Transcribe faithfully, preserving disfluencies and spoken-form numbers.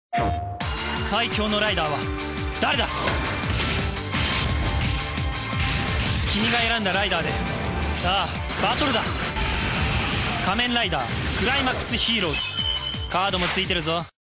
最強のライダーは誰だ。君が選んだライダーでさあバトルだ。仮面ライダークライマックスヒーローズカードもついてるぞ。